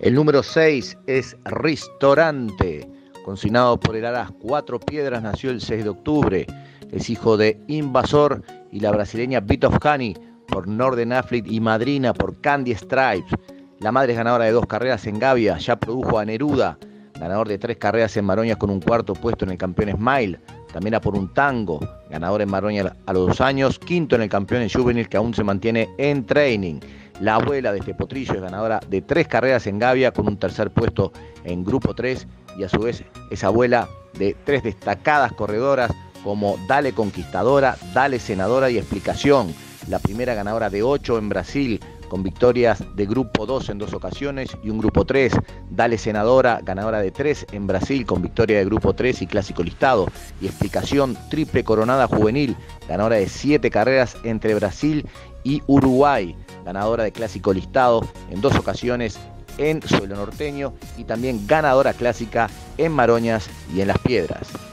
El número 6 es Ristorante, consignado por el Aras Cuatro Piedras, nació el 6 de octubre. Es hijo de Invasor y la brasileña Bit of Honey por Northern Athlete y madrina por Candy Stripes. La madre es ganadora de 2 carreras en Gavia, ya produjo a Neruda, ganador de 3 carreras en Maroñas con un cuarto puesto en el campeón Smile. También a por un tango, ganador en Maroñas a los 2 años, quinto en el campeón en Juvenil que aún se mantiene en training. La abuela de este potrillo es ganadora de 3 carreras en Gavia con un tercer puesto en Grupo 3 y a su vez es abuela de 3 destacadas corredoras como Dale Conquistadora, Dale Senadora y Explicación. La primera ganadora de 8 en Brasil con victorias de Grupo 2 en 2 ocasiones y un Grupo 3. Dale Senadora, ganadora de 3 en Brasil con victoria de Grupo 3 y Clásico Listado. Y Explicación, triple coronada juvenil, ganadora de 7 carreras entre Brasil y Uruguay, ganadora de Clásico Listado en 2 ocasiones en suelo norteño y también ganadora clásica en Maroñas y en Las Piedras.